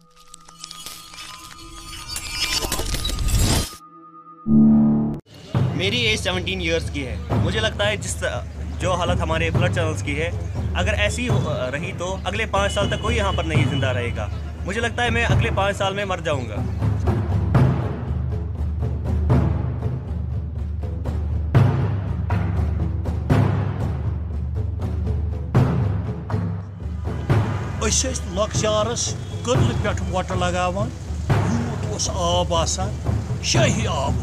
मेरी as 17 years की है। मुझे लगता है जो हालत हमारे फ्लड चैनल्स की है, अगर ऐसी रही तो अगले 5 साल तक कोई यहाँ पर नहीं जिंदा रहेगा। मुझे लगता है मैं अगले 5 साल में मर जाऊँगा। लॉकचारस कदल पे वट लगावान यूत आब आसान शाही आब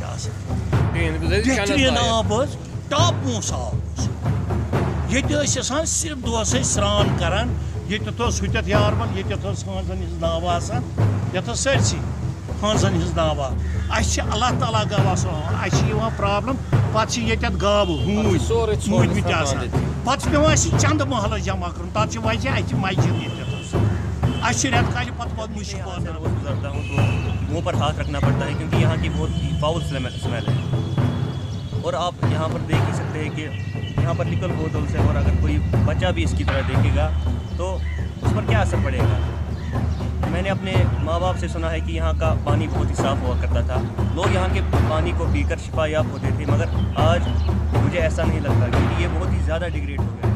बेहतरीन आब टॉप मोस आब ये सिर्फ दोस स्रान करान ये हुत यारबल ये हाजन हज नाव ये सरसी हाजन हज नाव अल्लाह ताला गवाह प्रॉब्लम पे ये गाव मूदमत पे पे चंद महल जमा कर तक वजह अत मस्जिद रेत काल पे मुश्क गुजरता हूँ तो मुँह पर हाथ रखना पड़ता है, क्योंकि यहाँ की बहुत ही फाउल स्मेल है। और आप यहाँ पर देख ही सकते हैं कि यहाँ पर निकल बोतल से, और अगर कोई बच्चा भी इसकी तरह देखेगा तो उस पर क्या असर पड़ेगा। मैंने अपने माँ बाप से सुना है कि यहाँ का पानी बहुत ही साफ़ हुआ करता था, लोग यहाँ के पानी को पीकर शिफायाब होते थे, मगर आज मुझे ऐसा नहीं लगता, क्योंकि ये बहुत ही ज़्यादा डिग्रेड हो गया है।